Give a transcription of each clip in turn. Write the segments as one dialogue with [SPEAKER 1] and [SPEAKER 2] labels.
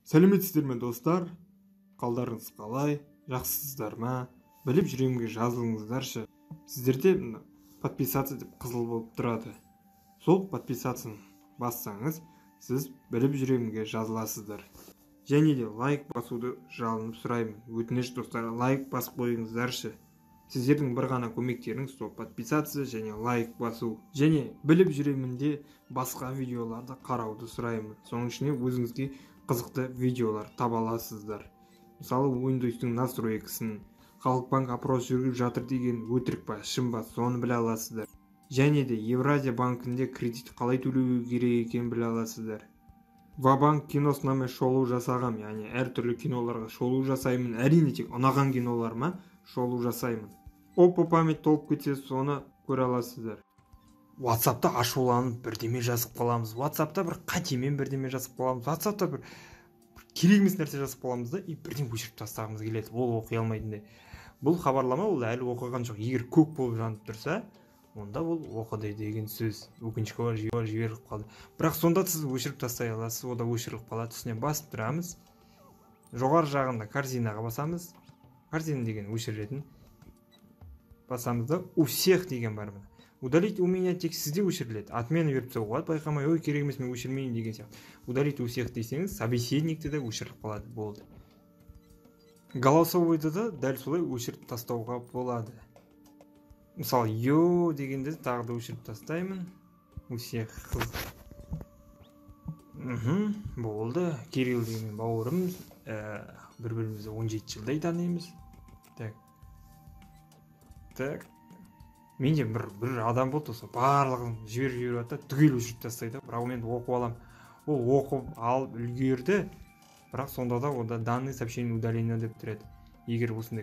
[SPEAKER 1] Сәлеметсіздер ме достар? Қалдарыңыз қалай? Жақсысыздар ма? Біліп жүремге жазылыңыздаршы. Сіздерде подписаться деп қызыл болып тұрады. Сол подписацияны бассаңыз, сіз біліп жүремге жазыласыздар. Және де лайк басуды жалынып сұраймын. Өтініш достар, лайк басып қойыңыздаршы. Сіздердің бір ғана көмектеріңіз сол подписация және лайк басу. Және біліп жүремінде басқа видеоларды қарауды сұраймын. Соның ішіне өзіңізге қызықты видеолар таба аласыздар. Мысалы, Windows-тың настройкасын, Халықбанк опрос жүргізіп жатыр деген өтірік па, шын ба, соны біле аласыздар. Және де Евразия банкінде кредит қалай төлеу керек екенін біле аласыздар. Ва-банк киносына шолу жасағам, яғни әртүрлі киноларға шолу жасаймын. Әрине тек ұнаған киноларыма шолу жасаймын. Опа память толып кетсе, соны көре аласыздар. WhatsApp-та ашуланып бірдеме жазып қаламыз. WhatsApp-та бір қатемен бірдеме жазып қаламыз. WhatsApp-та бір керек емес нәрсе жазып қаламыз да, бірден өшіріп тастағымыз келеді. Ол оқи алмайтындай. Бұл хабарлама ол әлі оқыған жоқ. Егер көк болып жанып тұрса, онда ол оқыды деген сөз. Өкінішке орай жіберіліп қалды. Бірақ сонда сіз өшіріп тастай аласыз. Ода өшіріліп қалады. Үстіне басып тұрамыз. Жоғары жағында корзинаға басамыз. Корзина деген өшіретін. Басамыз да у всех деген бар мына. Удалить у меня тек сізде өшіріледі. Отмена беріп тастауға болады, байқамай, ой, керек емес, мен өшірмейін деген сияқты. Удалить у всех десеңіз, собеседникті де өшіріп қалады, болды. Голосовойды да дәл солай өшіріп тастауға болады. Мысалы, йо дегенде тағы да өшіріп тастаймын. У всех. Болды. Кирилл деген бауырымыз, бір-бірімізді 17 жылдай танимыз. Так. Менде бір адам болды, осы барлығын жіберіп жатыр, түгел өшіріп тастайды. Бірақ мен оқып алам. Ол оқып алып үлгерді, бірақ сонда да онда данные сообщения удалено деп тұрады. Егер осындай.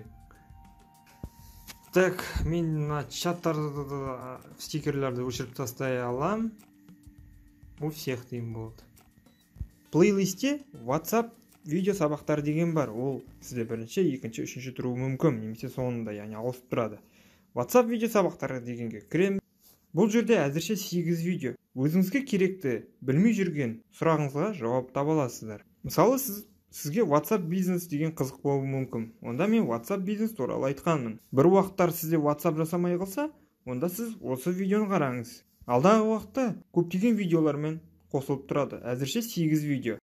[SPEAKER 1] Так, мен мына чаттарды, стикерлерді өшіріп тастай алам. У всех дейін болды. Плейлистте WhatsApp видео сабақтар деген бар. Ол сізде бірінші, екінші, үшінші тұруы мүмкін, немесе соңында, яғни ауысып тұрады. WhatsApp видео сабақтары дегенге кірем. Бұл жерде әзірше 8 видео. Өзіңізге керекті, білмей жүрген сұрағыңызға жауап таба аласыздар. Мысалы, сізге WhatsApp бизнес деген қызық болуы мүмкін. Онда мен WhatsApp бизнес туралы айтқанмын. Бір уақыттар сізде WhatsApp жасамай қалса, онда сіз осы видеоны қараңыз. Алдағы уақытта көптеген видеолармен қосылып тұрады. Әзірше 8 видео.